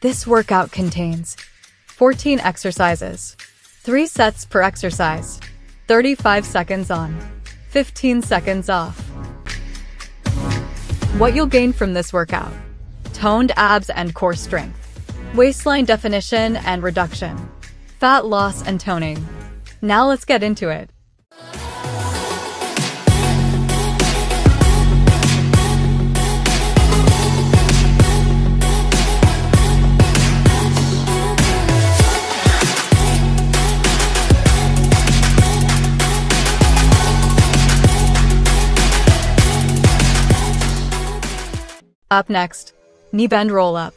This workout contains 14 exercises, 3 sets per exercise, 35 seconds on, 15 seconds off. What you'll gain from this workout: toned abs and core strength, waistline definition and reduction, fat loss and toning. Now let's get into it. Up next, knee bend roll up.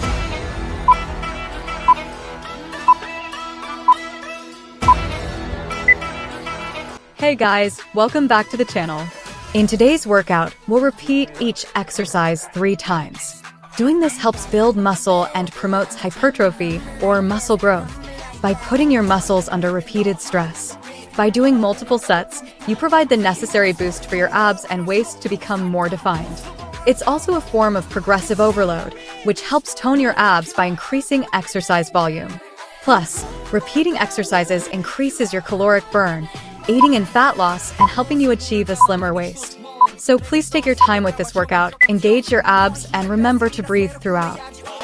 Hey guys, welcome back to the channel. In today's workout, we'll repeat each exercise 3 times. Doing this helps build muscle and promotes hypertrophy or muscle growth by putting your muscles under repeated stress. By doing multiple sets, you provide the necessary boost for your abs and waist to become more defined. It's also a form of progressive overload, which helps tone your abs by increasing exercise volume. Plus, repeating exercises increases your caloric burn, aiding in fat loss and helping you achieve a slimmer waist. So please take your time with this workout, engage your abs, and remember to breathe throughout.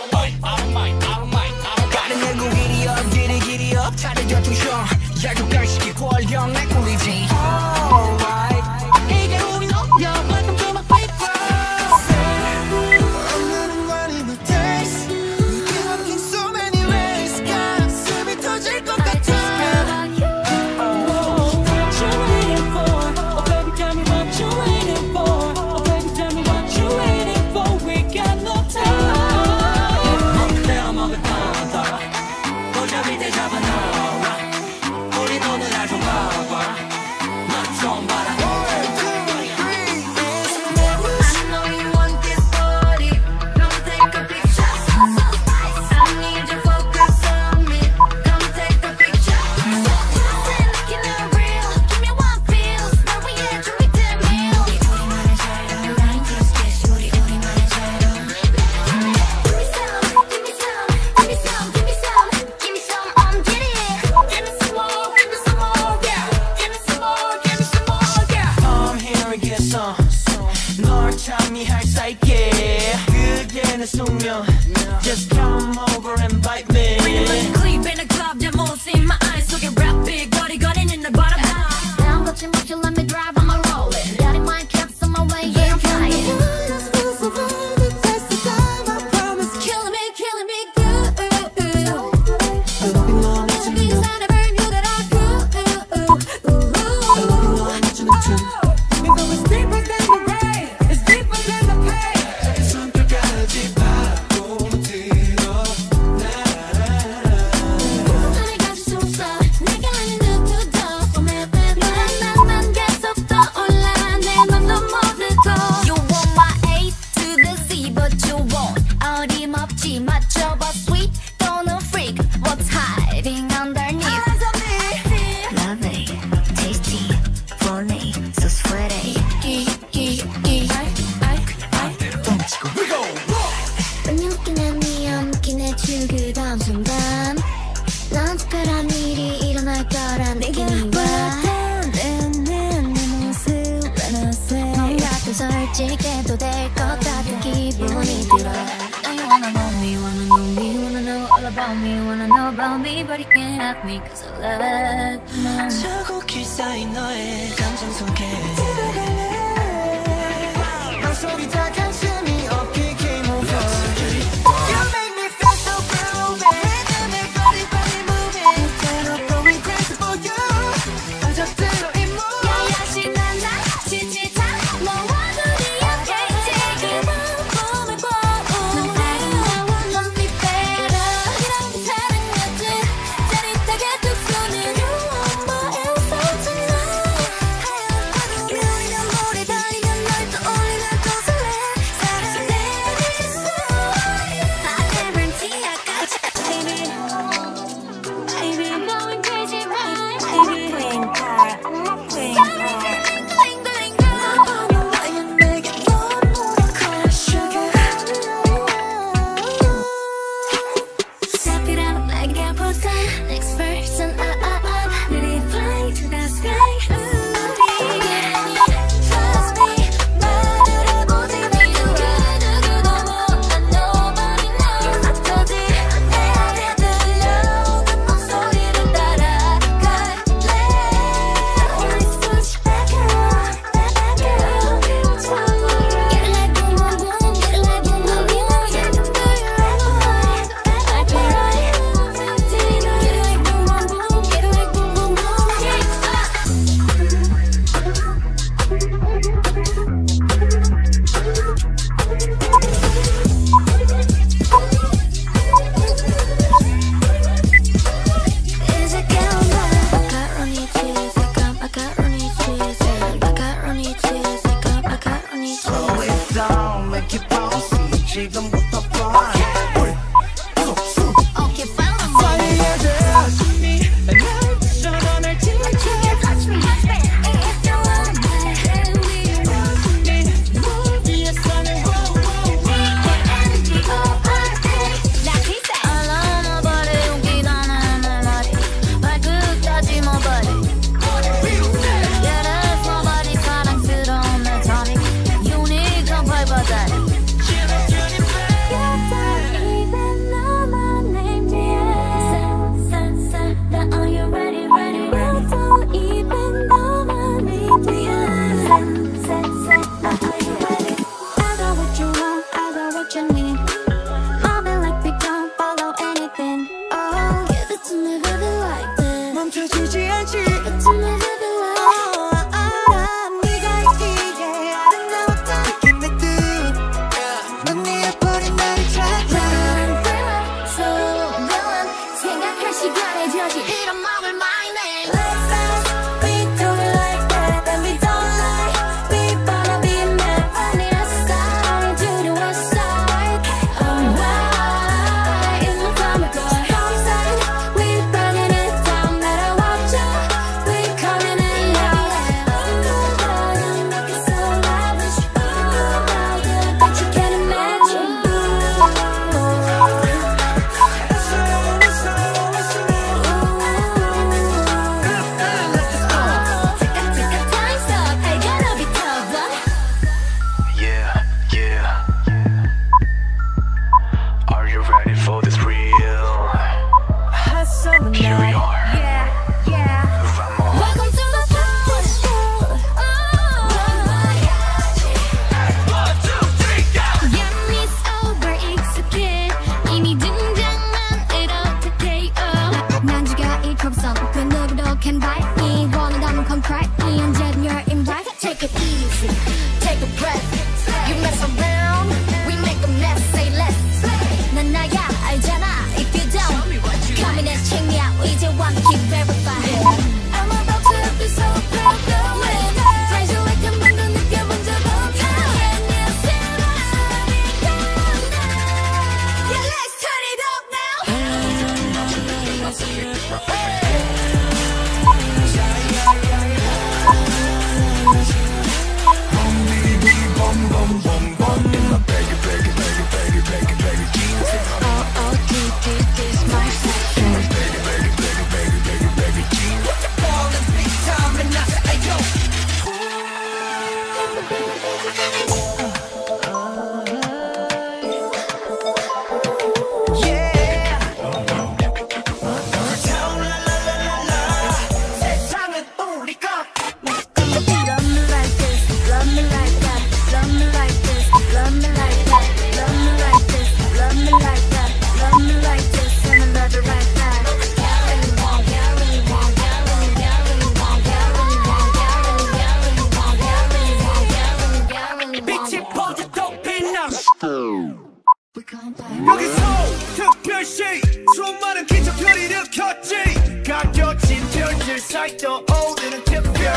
Just come over and bite me. Creep in a club, the most in my eyes. So get rap big, body gunning in the bottom half. Down, but you must you let me drive, I'm a rollin'. Daddy, my caps on my way, yeah, I'm flying. Killing me good. Things I never knew that I could. It's deeper than the rain, it's deeper than the pain. 그 다음 순간 난 특별한 일이 일어날 거란 느낌이 와. 내 모습 넌 같은 솔직해도 될 것 같은 기분이 들어. Now you wanna know me, wanna know all about me, wanna know about me, but you can't have me cause I love you. 자국이 쌓인 너의 감정 속에 속이 다 가슴이 없게 game over. 지금부터 fly Okay, follow me. 날 저러 날 지켜줘 Touch me. If you want my hand, we want me. 물 위에서는 wow wow Energy-O-R-A. I love my body, 용기가 나는 내 말이. 발끝까지 my body. Yeah, that's my body. 사랑스러운 내 tummy. 유니크한 발바닥. 멈춰지지 않지 Take it easy, take a breath. You mess around, we make a mess. Say less. 난 나야 알잖아. If you don't, come in and check me out. 이제 one keep verify. I'm about to be so proud of it. Graduate 방도 느껴본 적 없다. Yeah, let's turn it up now. 여기서 특별시 수많은 기적들이 일으켰지 가려진 별들 사이 떠오르는 특별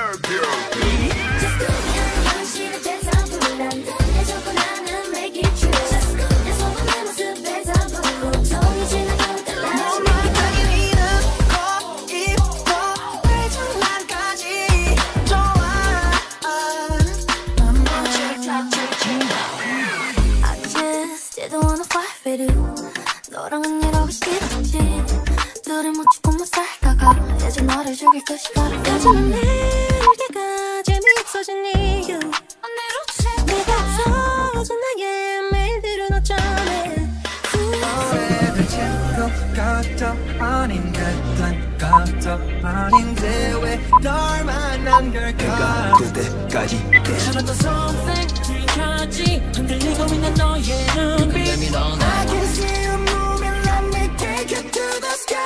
너랑은 이러고 싶었지 너를 못 죽고 못 살다가 이제 너를 죽일 것이 가라까지는 내게가 재미없어진 이유 내가 없어진 나의 메일들은 어쩌네 후회를 채고 가도 아닌 듯한 가도 아닌데 왜 널 만난 걸까 그때까지 찾았던 something 지금까지 흔들리고 있는 너의 눈빛 I can see you moving, let me take you to the sky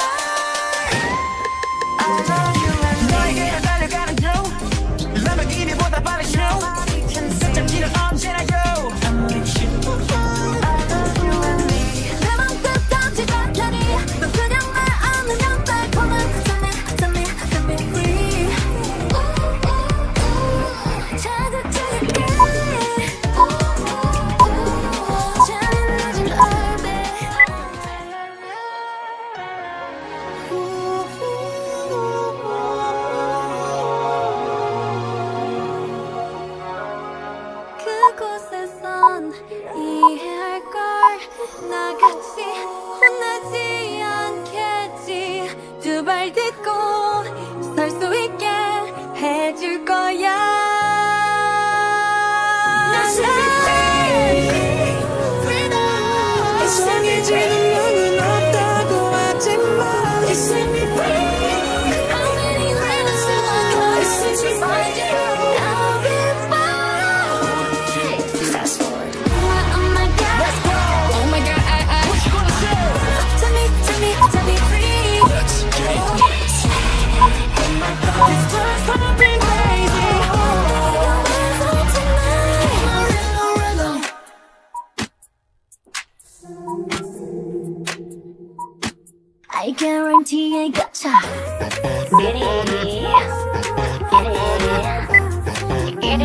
I love you and 너에게 달려가는 중 람보르기니보다 빨리 show 끝장지는 언제나 yo 아무리 쉽고 I love you and me 내 맘 끝까지 가다니 넌 그냥 날 안으면 달콤한 Set me free 자극적이게 이해할걸 나같이 혼나지 않겠지 두 발 딛고 설 수 있게 해줄 거야 이상해지는 눈은 없다고 하지만 It set me free How many lemons do I got? It sets me find you I'll be fine Fast forward Oh my god Let's go Oh my god What you gonna say? Tell me free Let's get it This time's pumping crazy I guarantee I gotcha. Get it, get it, get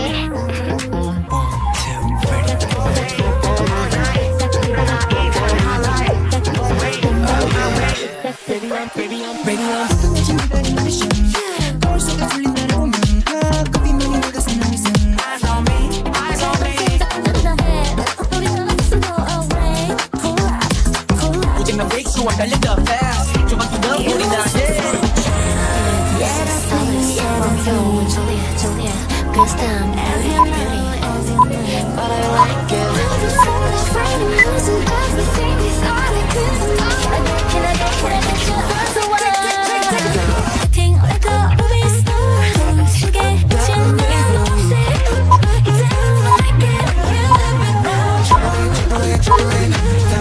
Baby, I'm 준비된 미션 거울 속에 풀린 나를 보면 커피만이 내가 생각이 선 Eyes on me, eyes on me 오직 나 break so I'm 달려가 fast 조금 더 우리 나의 Cause I'm pretty, but I like it. Losing everything is all I could do. Can I get you out the way? Acting like a movie star. 속에 진리한 없이 이제 I get you every now.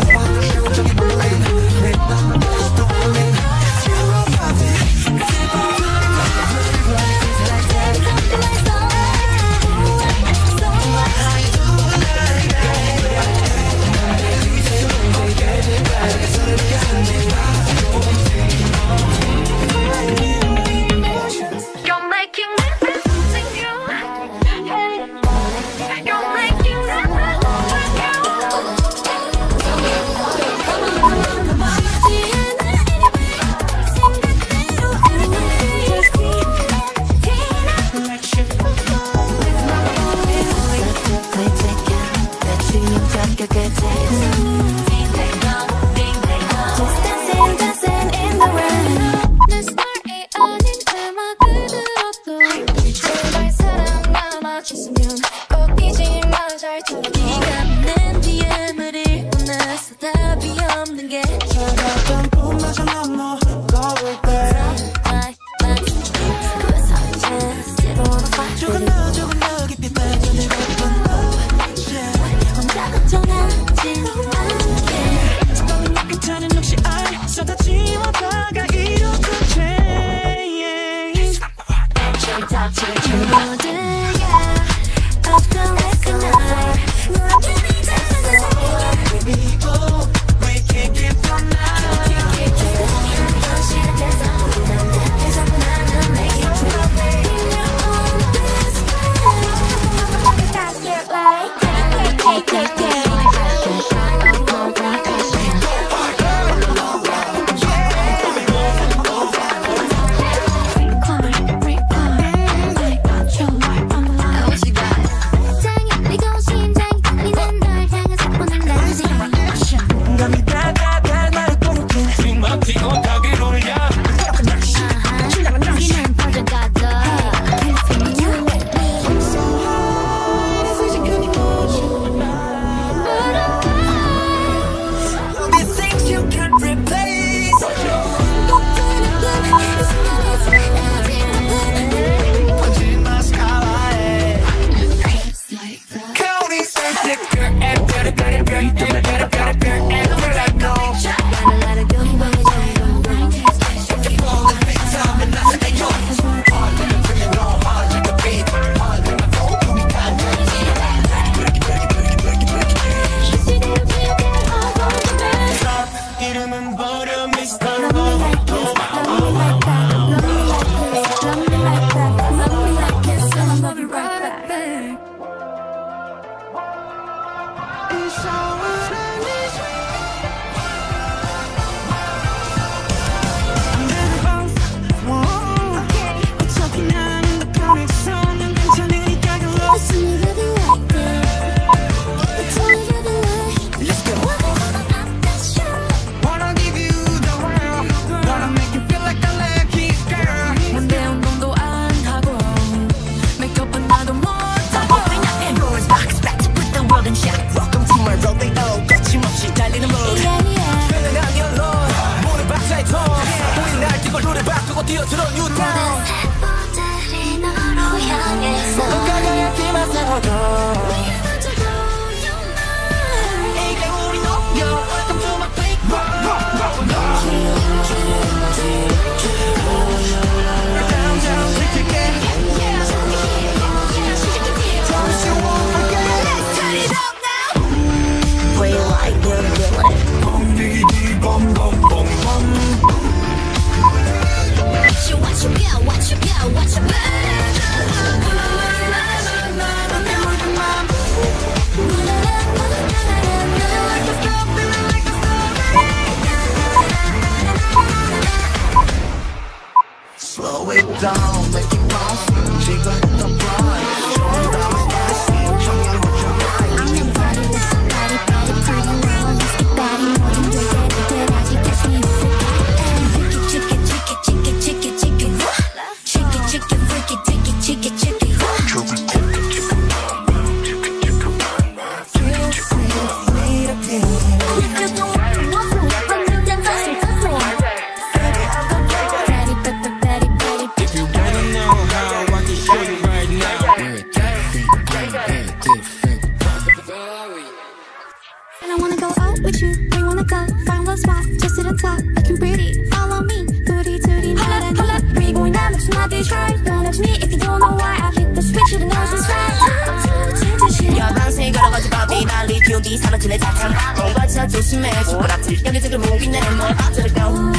You're making me feel something new. You're making me And I wanna go out with you. We wanna go find a spot just to the top, looking pretty. Follow me, booty tooty, 나란히. We going down, but not this right. Don't ask me if you don't know why. I hit the switch, you know it's right. 여방새 걸어가지 밤이 난리 기운이 사라지네 자창 뭔가 참 조심해 손가락질 여기저기 뭉긴 내는 뭘 어쩌려고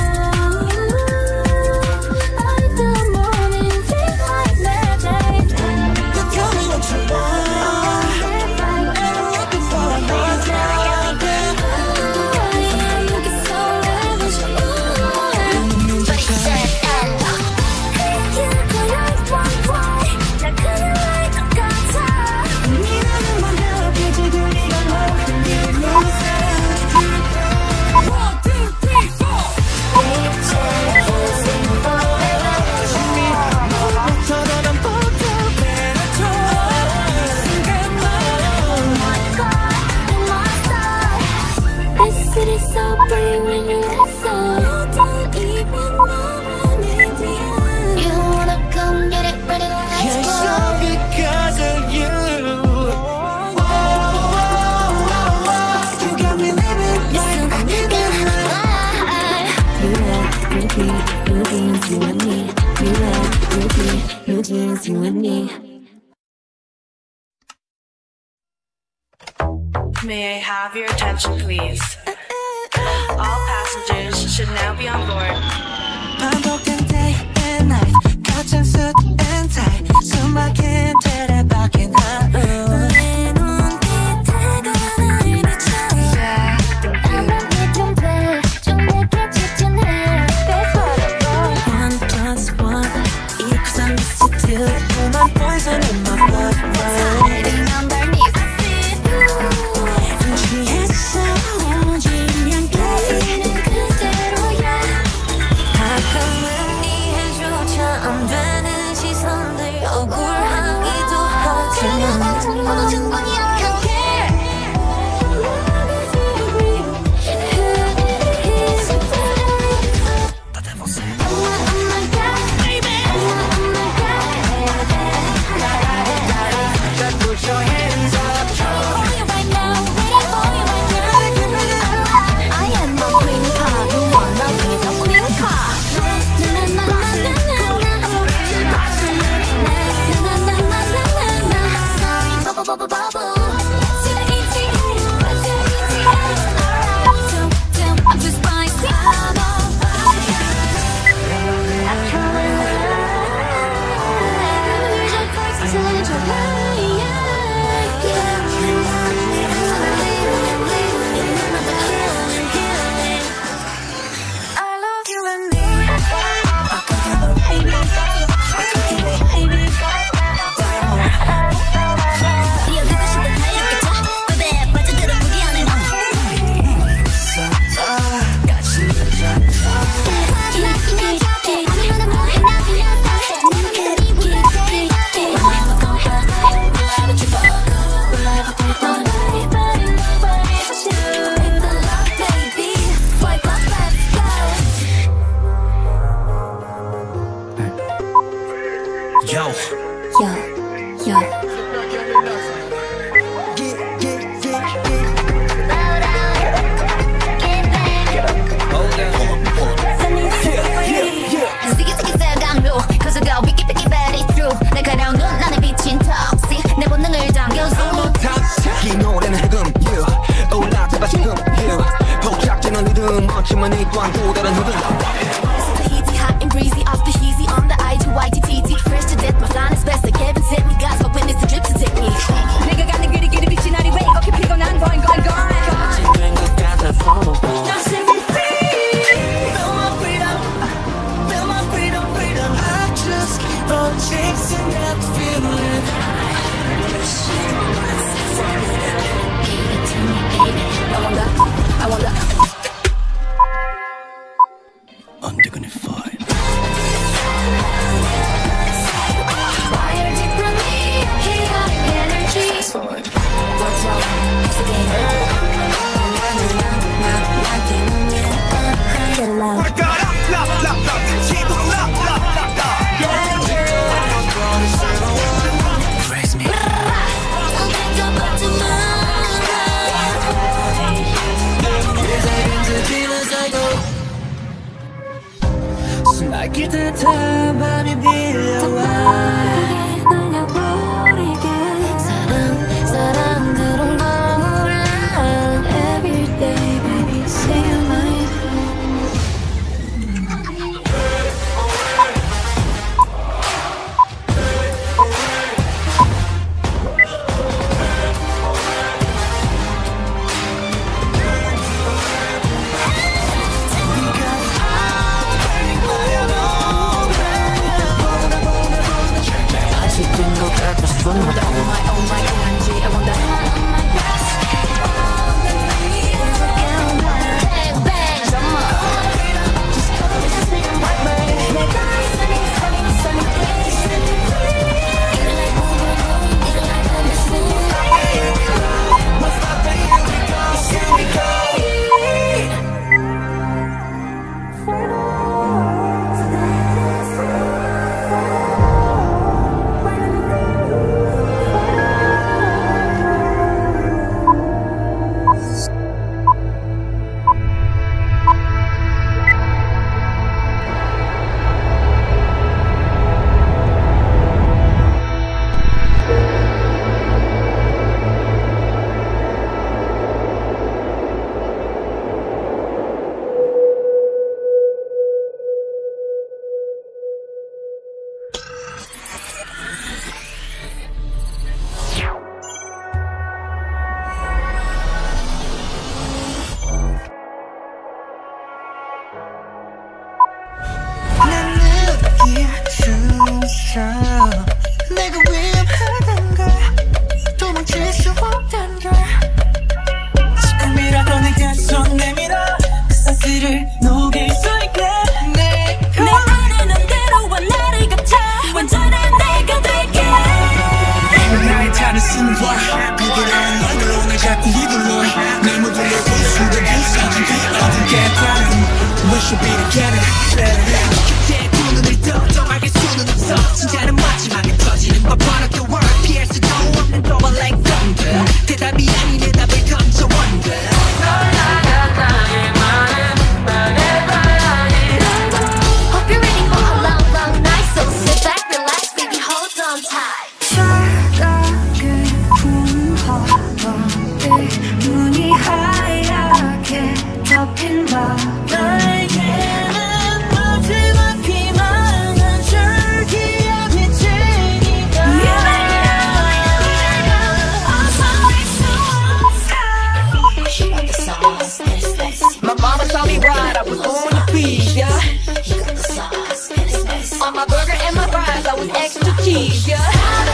You and me. May I have your attention, please? All passengers should now be on board. 반복된 day and night 가짜 suit and tie 숨막힌 테레박힌 하루 내 눈빛에가 나를 비춰 아무리 좀 돼 좀 내게 직진해 That's what I want 1+1 equals I miss you too You're my poison in my blood Hiding underneath I feel you 취했어 지면 그대는 그대로야 가끔은 이해조차 안 되는 시선들 억울하기도 하지만 충분히 충분히 약하게 멋지만 이 또한 또 다른 흐름 Tahiti, hot and breezy, off the heezy on the IGYTTT. Fresh to death, my flying is best. Like Kevin sent me, God's hoping it's a drip to take me. 내가 가는 길이 길이 빛이 나리 왜 이렇게 피곤한 건 건 건. 된 것 같아서 Now set me free. Feel my freedom, feel my freedom, freedom. I just keep on chasing that feeling. Give it to me, baby. I wonder. 발길 듯한 밤이 밀려와 날려버리게 사랑 그런 거 몰라 Everyday baby say you're mine 내가 위험하단 걸 도망칠 수 없단 걸 조금이라도 내게 손 내밀어 그 사슬을 녹일 수 있게 내 안에는 때로와 나를 같아 완전한 내가 될게 나의 탈을 쓰는 와 그들은 너를 오늘 자꾸 휘둘러 내 모든 걸 부수고 부서진 그 어딘 깨달음 We should be together 그때 두 눈을 떠 말게 수는 없어 진짜는 마지막에 터지는 법 Part of the world 피할 수도 없는 global like thunder 대답이 아닌 내 답을 던져 wonder 널 나가다의 말은 말해봐야지 Hope you're ready for a long long night So sit back relax baby hold on tight 사랑의 풍화에 눈이 하얗게 덮인 밤 나에게는 마지막 희망은 줄기에 비치니까 My mama saw me ride, I was on the beat, yeah. On my burger and my fries, I was extra cheese, yeah.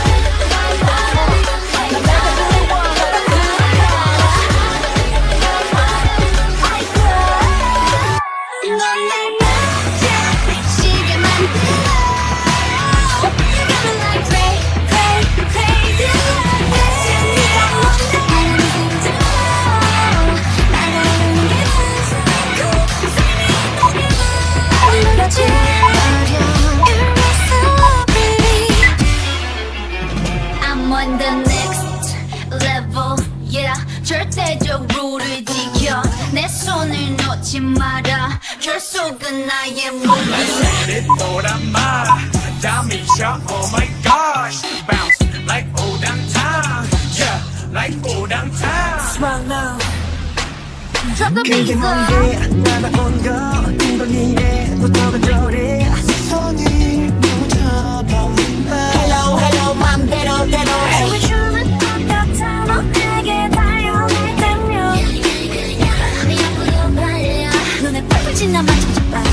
I'm on the next level, yeah. 절대적으로를 지켜 내 손을 놓지 마라. 결속은 나의 몸이. 노란 말, 다 미쳐, oh my gosh. Bounce like old time, yeah, like old time. Smile now. Drop the beat up. 날아온 거 이번 일에부터가 저래 손이 묻어버린다. Hello, hello, 맘대로 대로. 춤은 똑같아 너에게 달려갈 때면 앞으로 달려 눈에 펄펄 지나 맞춰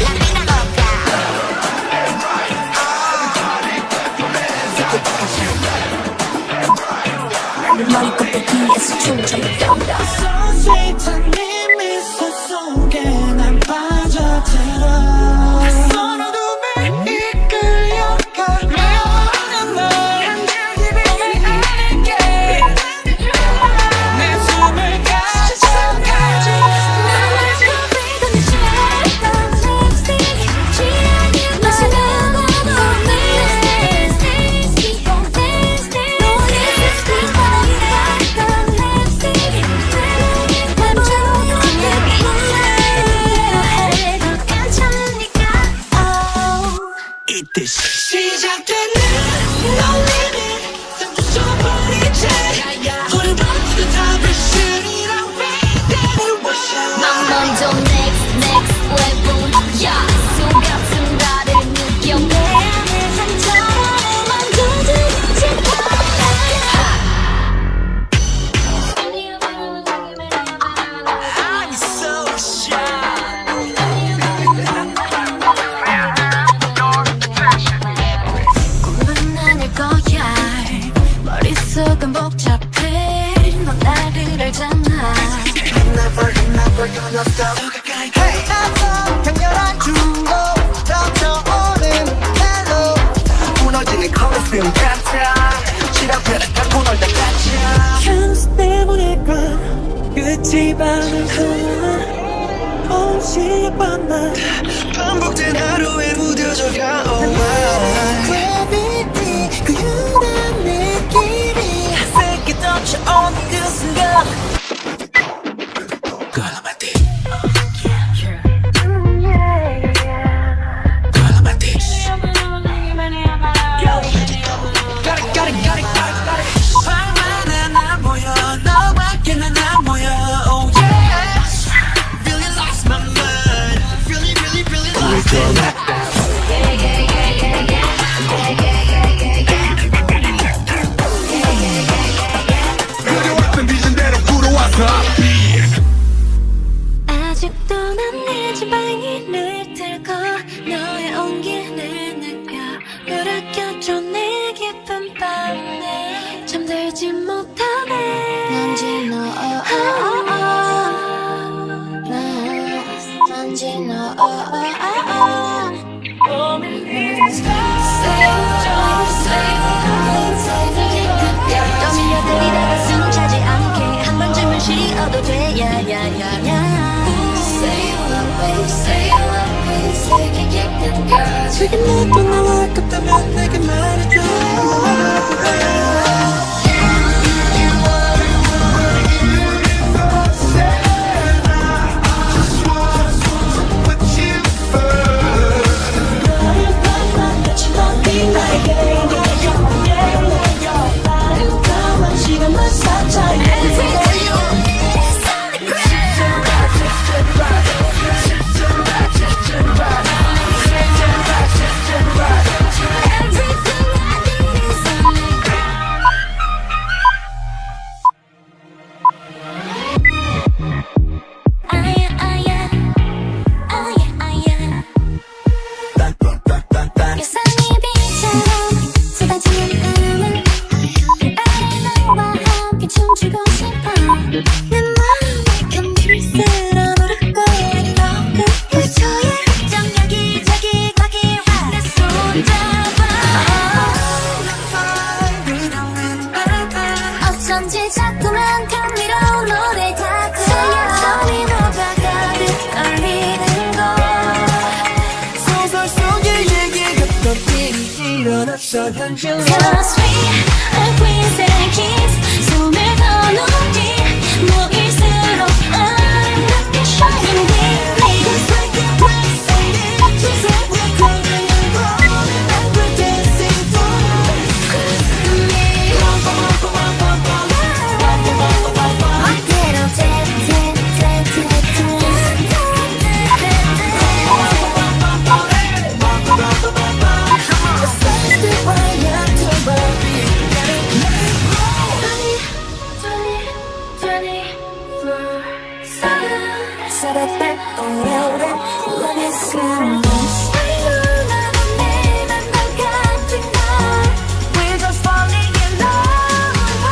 머리 껍데기에서 춤춰본다. So sweet 네 미소 속에 난 빠져들어 손 어둠에 이끌려가 never gonna stop. Hey, 강렬한 중고 넘쳐오는 멜로 무너지는 콜로세움 같아. 시간표를 닦고 놀다 같아. 향수 때문일까 끝이 바르구나 옷이 예뻤나 반복된 하루에 무뎌져가. Oh my Gravity 그 유난 느낌이 새끼 덮쳐온 그 순간 아직도 난 내 지방이를 들고 너의 온기를 느껴 불을 켜줘 내 깊은 밤에 잠들지 못하네 난지 너 난지 너 떠밀려들이다가 숨 차지 않게 한 번쯤은 쉬어도 돼 야야야야 지금 내게 나와 같다면 내게 말해줘 어쩐지 자꾸만 감미로운 노래 같아 손이 녹아가듯 떨리는 걸 소설 속의 얘기 같던 일이 일어났어 현실로 Cause we are queens and kings 숨을 더 높이 모일수록 아름답게 shining brightly Just like a bright sun Just like we're glowing and glowing And we're dancing for me 어때로 살았다 오래오래 Love is gone We're just falling in love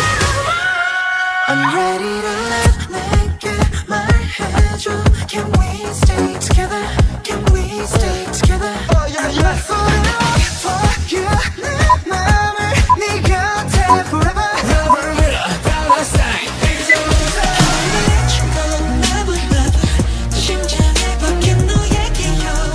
I'm ready to let 내게 말해줘 Can we stay together? Can we stay together? Oh yeah yeah Forever for you 내 맘을 네 곁에 forever Never will I stay Never, never 심장에 박힌 너의 기억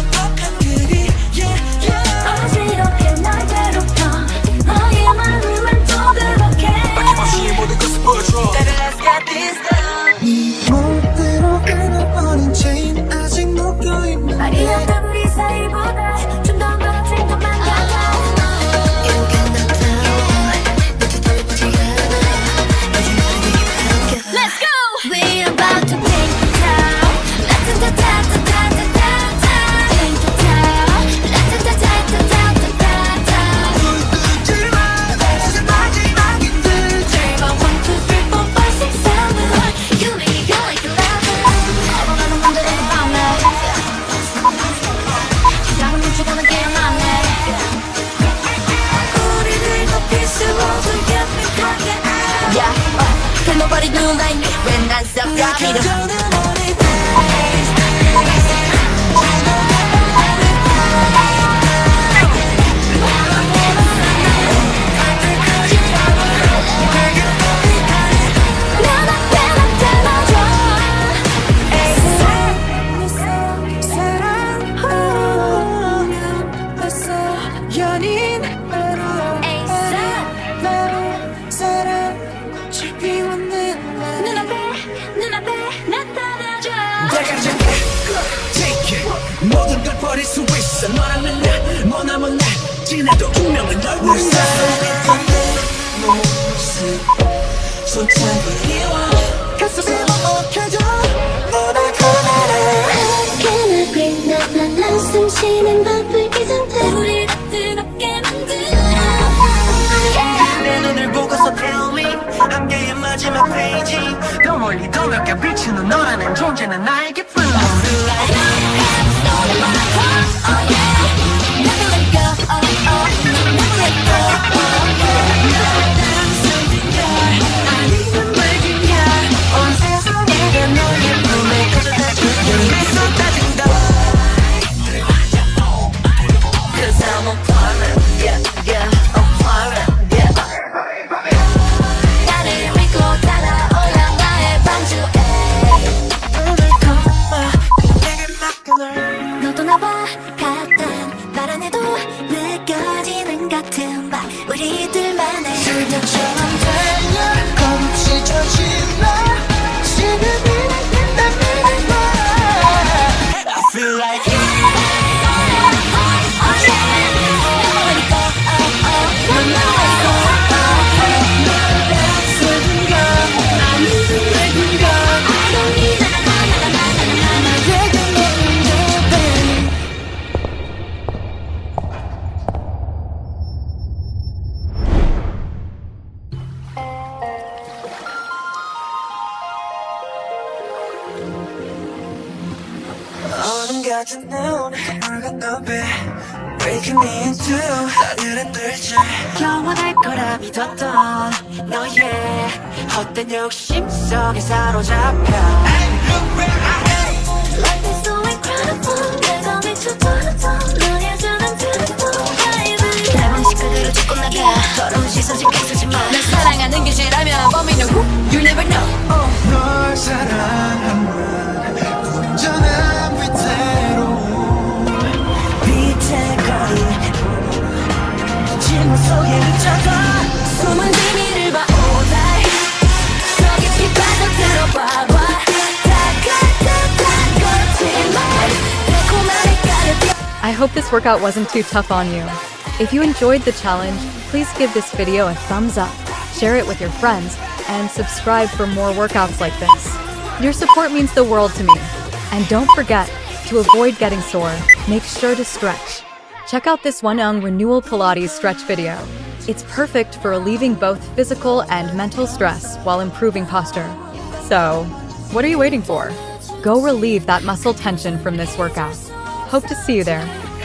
모든 걸 버릴 수 있어 너라는 나 머나먼 날 지나도 운명은 널 위해 손잡으리워 가슴이 먹먹해져 너나 꺼내라 Can I breathe 난 숨쉬는 바쁠기 상태 우리가 뜨겁게 만들어 내 눈을 보고서 tell me 한 개의 마지막 페이지 더 멀리 더 몇 비추는 너라는 존재는 나에게 free 너도 나와 같은 말 안 해도 느껴지는 같은 밤 우리들만의 그녀처럼 되면 겁없이 젖지마 지금이 난 믿는 거야 I feel like 어둠 같은 눈 붉은 눈빛 Breaking me in two 나들은 들지 영원할 거라 믿었던 너의 헛된 욕심 속에 사로잡혀 Life is so incredible 내가 미쳐버렸어 너의 주는 beautiful baby 내 방식 그대로 죽고 나가 더러운 시선 신경 쓰지 마날 사랑하는 게 죄라면 범인은 who? You never know 널 사랑하는 온전한 위태로 빛의 거리 침묵 속에 미쳐가 숨은 비밀을 봐 all night 더 깊이 빠져들어봐 봐 I hope this workout wasn't too tough on you. If you enjoyed the challenge, please give this video a thumbs up, share it with your friends, and subscribe for more workouts like this. Your support means the world to me. And don't forget, to avoid getting sore, make sure to stretch. Check out this one on Renewal Pilates stretch video. It's perfect for relieving both physical and mental stress while improving posture. So, what are you waiting for? Go relieve that muscle tension from this workout. Hope to see you there.